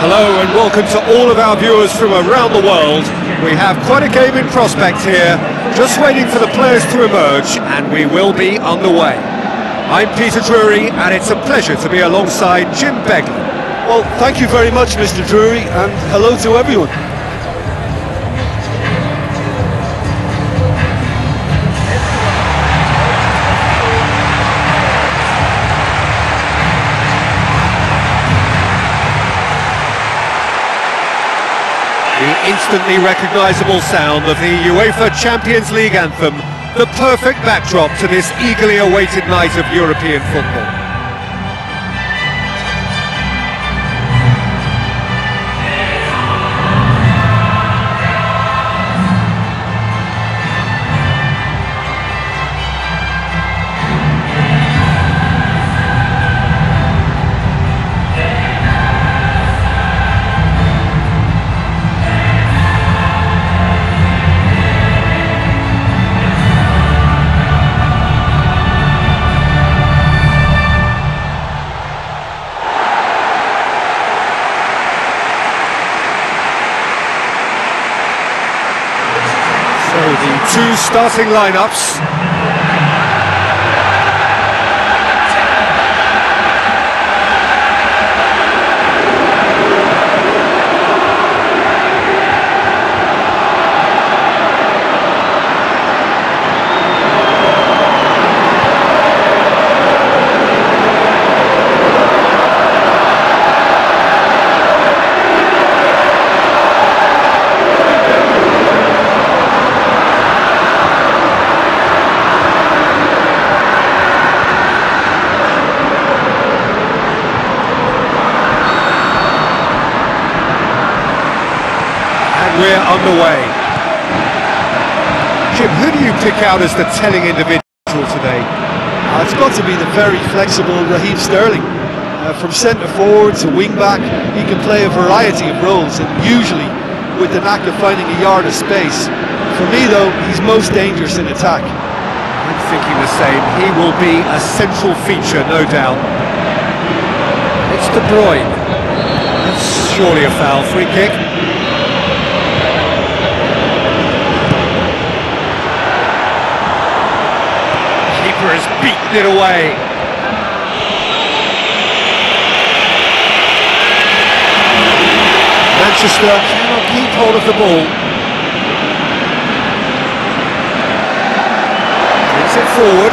Hello and welcome to all of our viewers from around the world. We have quite a game in prospect here, just waiting for the players to emerge, and we will be underway. I'm Peter Drury, and it's a pleasure to be alongside Jim Begley. Well, thank you very much, Mr. Drury, and hello to everyone. The instantly recognisable sound of the UEFA Champions League anthem, the perfect backdrop to this eagerly awaited night of European football. The two starting lineups. We're underway. Jim, who do you pick out as the telling individual today? It's got to be the very flexible Raheem Sterling. From centre forward to wing back, he can play a variety of roles, and usually with the knack of finding a yard of space. For me though, he's most dangerous in attack. I'm thinking the same. He will be a central feature, no doubt. It's De Bruyne. That's surely a foul. Free kick. Has beaten it away. Manchester cannot keep hold of the ball. Brings it forward.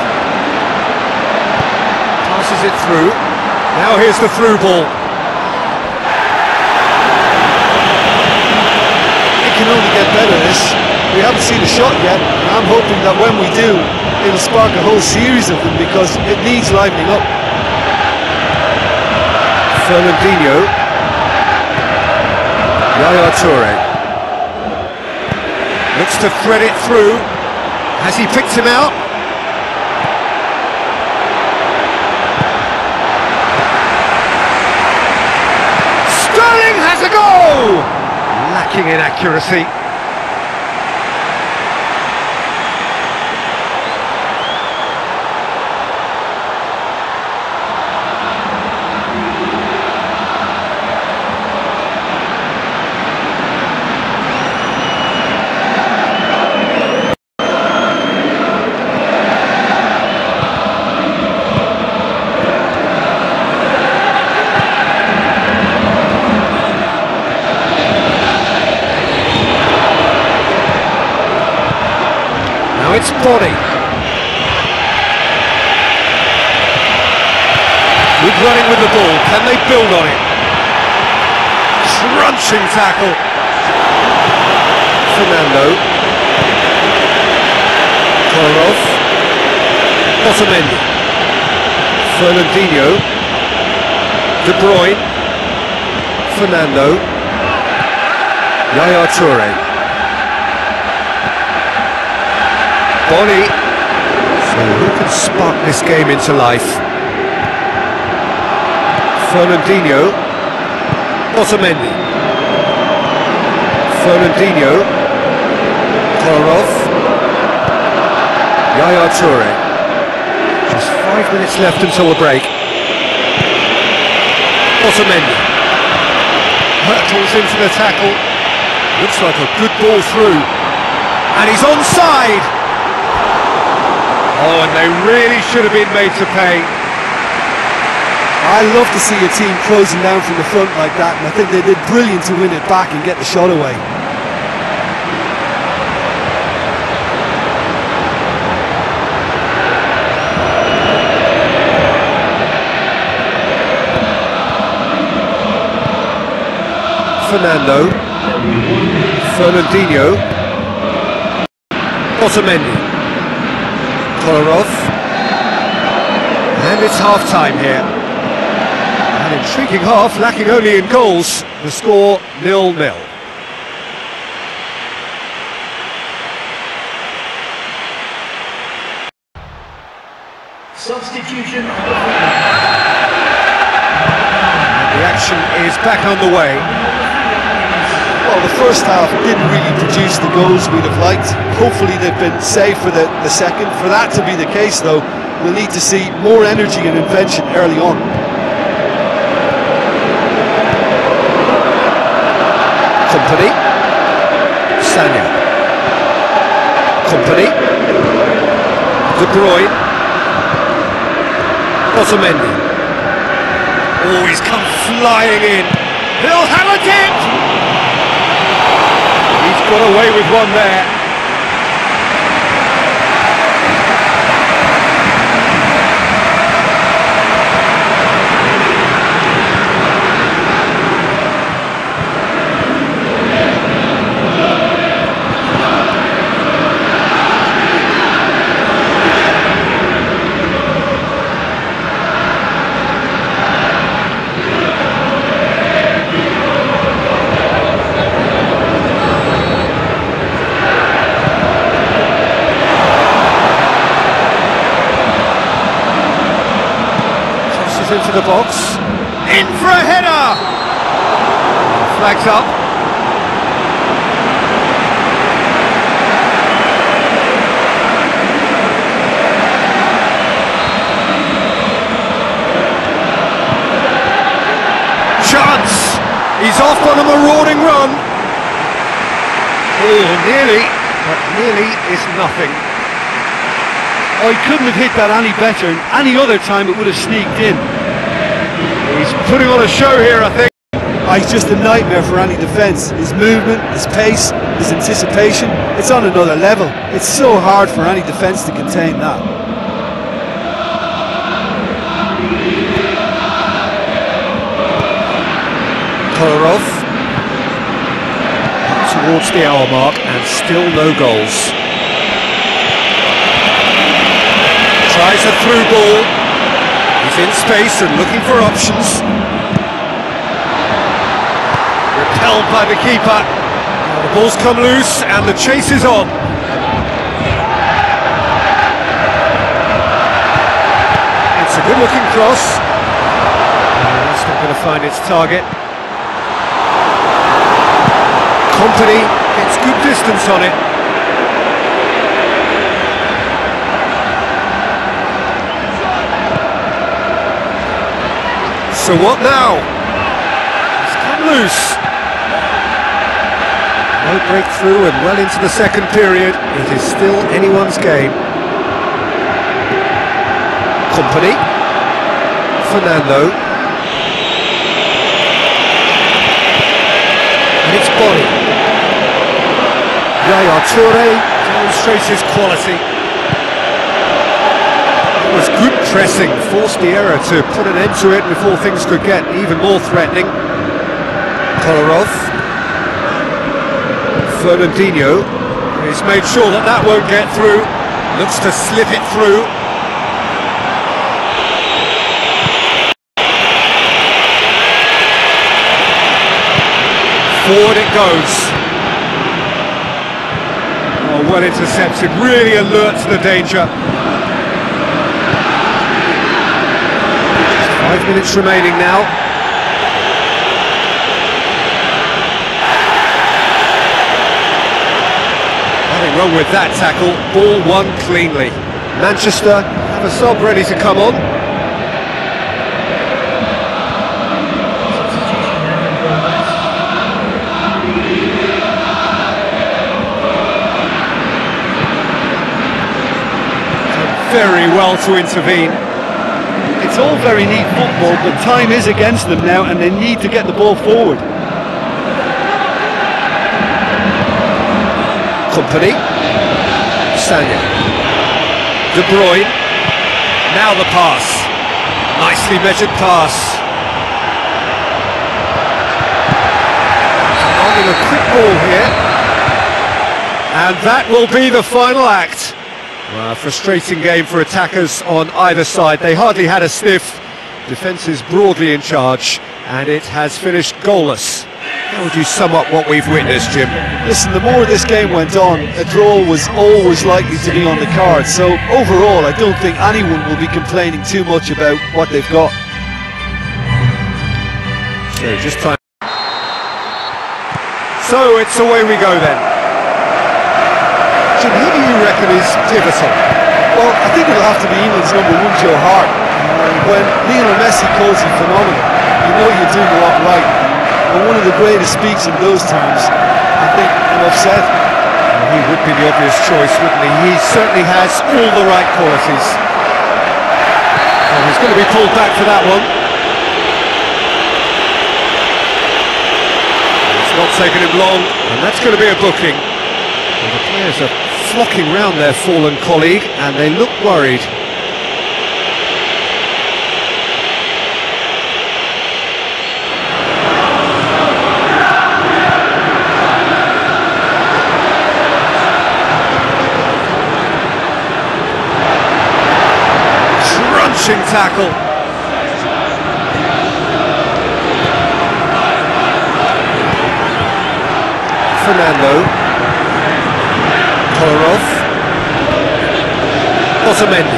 Passes it through. Now here's the through ball. It can only get better, this. We haven't seen a shot yet, and I'm hoping that when we do, it'll spark a whole series of them, because it needs livening up. Fernandinho. Yaya Toure. Looks to thread it through. Has he picked him out? Sterling has a goal! Lacking in accuracy. It's Body. Good running with the ball. Can they build on it? Crunching tackle. Fernando. Kolarov. Otamendi. Fernandinho. De Bruyne. Fernando. Yaya Toure. Body. So who can spark this game into life? Fernandinho. Otamendi. Fernandinho. Kolarov. Yaya Toure. Just 5 minutes left until the break. Otamendi. Hurtles into the tackle. Looks like a good ball through. And he's onside! Oh, and they really should have been made to pay. I love to see a team closing down from the front like that, and I think they did brilliant to win it back and get the shot away. Fernando, Fernandinho, Otamendi, Kolarov, and it's half-time here. An intriguing half, lacking only in goals. The score 0-0. Substitution. The action is back underway. Well, the first half didn't really produce the goals we'd have liked. Hopefully they've been saved for the second. For that to be the case, though, we'll need to see more energy and invention early on. Kompany, Sagna, Kompany, De Bruyne, Otamendi. Oh, he's come flying in. He'll have a dip! He's got away with one there. Into the box, in for a header! Flags up. Chance! He's off on a marauding run. Oh, nearly, but nearly is nothing. Oh, he couldn't have hit that any better. Any other time it would have sneaked in. He's putting on a show here, I think. Oh, he's just a nightmare for any defence. His movement, his pace, his anticipation, it's on another level. It's so hard for any defence to contain that. Kolarov towards the hour mark and still no goals. Tries a through ball. He's in space and looking for options. Repelled by the keeper. The ball's come loose and the chase is on. It's a good looking cross. It's not going to find its target. Kompany gets good distance on it. So what now? It's come loose. No breakthrough and well into the second period. It is still anyone's game. Kompany. Fernando. And it's Boni. Yaya Toure demonstrates his quality. It was good pressing, forced the error to put an end to it before things could get even more threatening. Kolarov. Fernandinho. He's made sure that that won't get through. Looks to slip it through. Forward it goes. Oh, well intercepted, really alert to the danger. 5 minutes remaining now. Nothing wrong with that tackle, ball won cleanly. Manchester have a sub ready to come on. very well to intervene. It's all very neat football, but time is against them now and they need to get the ball forward. Kompany. Sagna. De Bruyne. Now the pass. Nicely measured pass. On a quick ball here. And that will be the final act. Well, a frustrating game for attackers on either side. They hardly had a sniff. Defence is broadly in charge, and it has finished goalless. How would you sum up what we've witnessed, Jim? Listen, the more this game went on, a draw was always likely to be on the cards. So overall, I don't think anyone will be complaining too much about what they've got. So just time. So it's away we go then. Jim, who do you reckon is pivotal? Well, I think it'll have to be England's number one, Joe Hart. When Lionel Messi calls him phenomenal, you know you're doing a lot right. And one of the greatest speaks in those terms, I think, enough said. Well, he would be the obvious choice, wouldn't he? He certainly has all the right qualities. Oh, he's going to be pulled back for that one. It's not taken him long, and that's going to be a booking. Well, the players are flocking round their fallen colleague, and they look worried. Tackle. Fernando. Kolarov. Otamendi.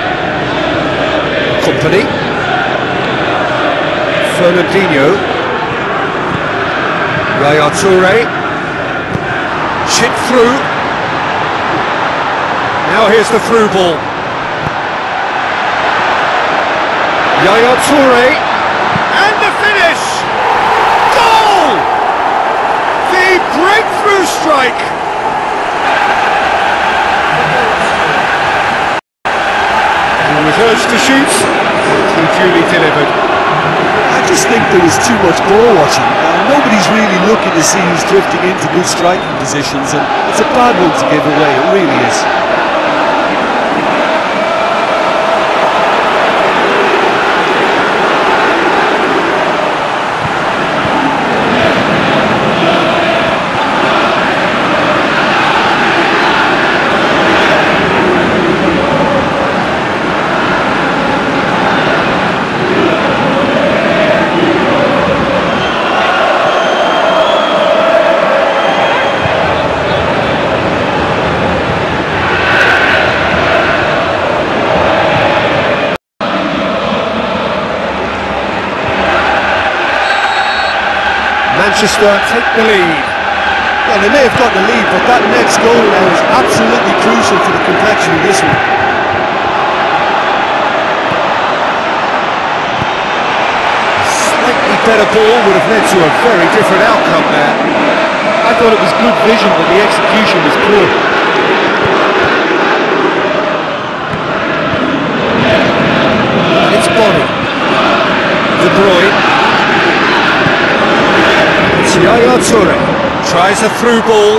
Kompany. Fernandinho. Yaya Toure. Chip through. Now here's the through ball. Yaya Toure, and the finish! Goal! The breakthrough strike! He was urged to shoot, he duly delivered. I just think there was too much ball watching. Nobody's really looking to see who's drifting into good striking positions, and it's a bad one to give away, it really is. Manchester take the lead. Well, they may have got the lead, but that next goal now is absolutely crucial to the complexion of this one. Slightly better ball would have led to a very different outcome there. I thought it was good vision, but the execution was poor. It's Bonney. De Bruyne. Yaya Toure tries a through ball.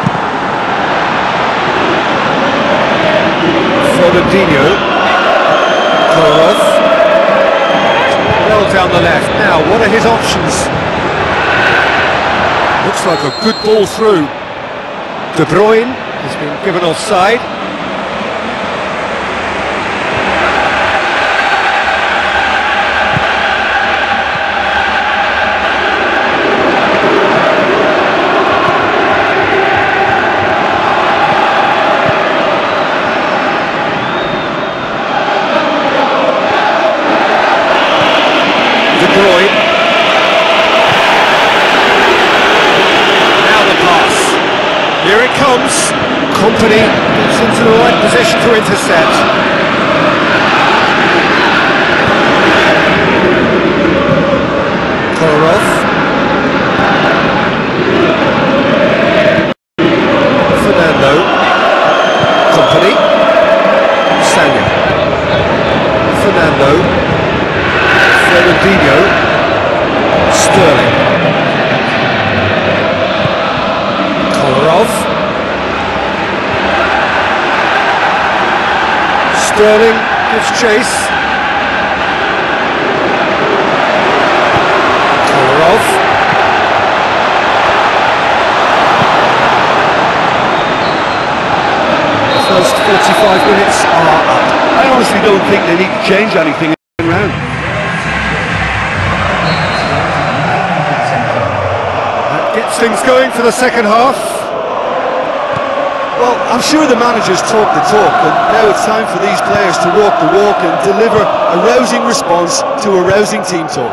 Fernandinho. Kolarov. Well down the left. Now, what are his options? Looks like a good ball through. De Bruyne has been given offside. Now the pass. Here it comes. Kompany gets into the right position to intercept. Kolarov. Fernando. Kompany. Sagna. Sterling. Kolarov. Sterling gives chase. Kolarov. The first 45 minutes are up. I honestly don't think they need to change anything around. That gets things going for the second half. Well, I'm sure the managers talk the talk, and now it's time for these players to walk the walk and deliver a rousing response to a rousing team talk.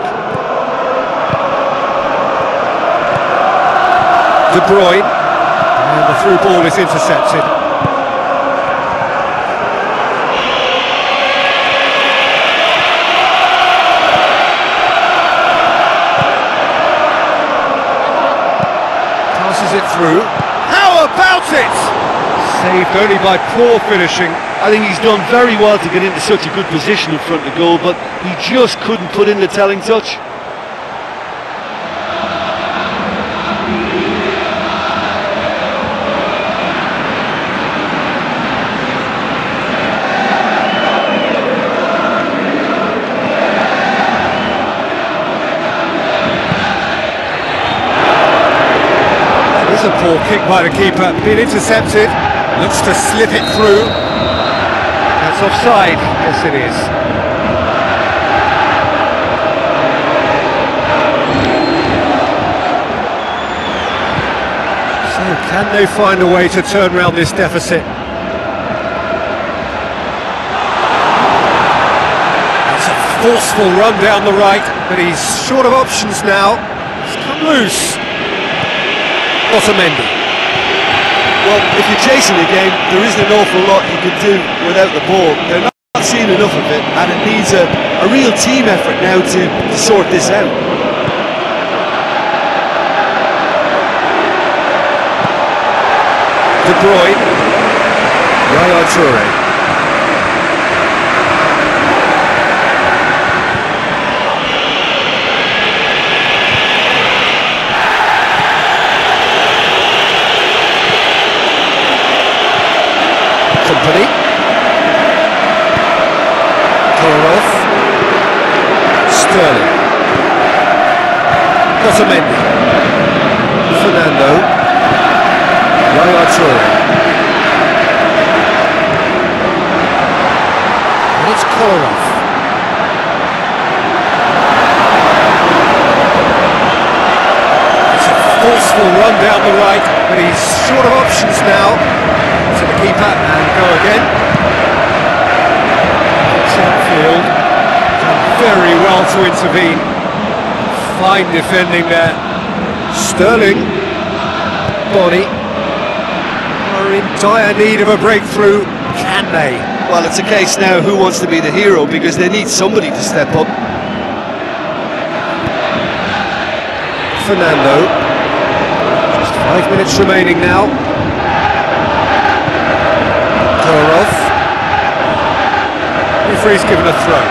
De Bruyne, and the through ball is intercepted. Passes it through. How about it? Saved only by poor finishing. I think he's done very well to get into such a good position in front of the goal, but he just couldn't put in the telling touch. A poor kick by the keeper, been intercepted, looks to slip it through. That's offside, yes it is. So can they find a way to turn around this deficit? That's a forceful run down the right, but he's short of options now. It's come loose. Otamendi. Well, if you're chasing the game, there isn't an awful lot you can do without the ball. They're not seeing enough of it, and it needs a real team effort now to sort this out. De Bruyne. Yaya Toure. Company. Kolarov. Sterling. Otamendi. Fernando. Yaya Toure. And it's Kolarov. It's a forceful run down the right, but he's short of options now. To the keeper and go again. It's outfield. Done very well to intervene. Fine defending there. Sterling. Bonney are in dire need of a breakthrough. Can they? Well, it's a case now who wants to be the hero, because they need somebody to step up. Fernando. Just 5 minutes remaining now. Kolarov. Referee's given a throw.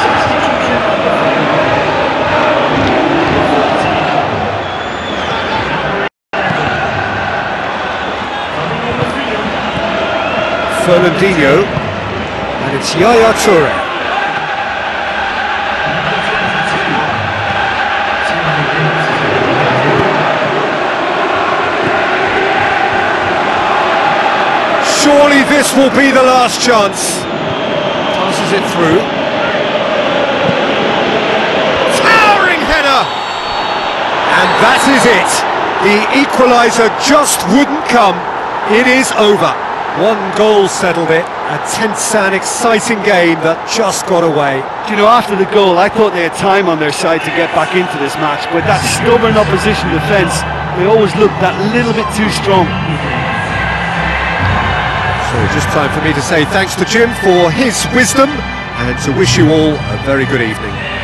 Fernandinho, and it's Yaya Toure. Surely this will be the last chance. Passes it through. Towering header! And that is it. The equaliser just wouldn't come. It is over. One goal settled it. A tense and exciting game that just got away. Do you know, after the goal, I thought they had time on their side to get back into this match, but that stubborn opposition defence, they always looked that little bit too strong. So just time for me to say thanks to Jim for his wisdom and to wish you all a very good evening.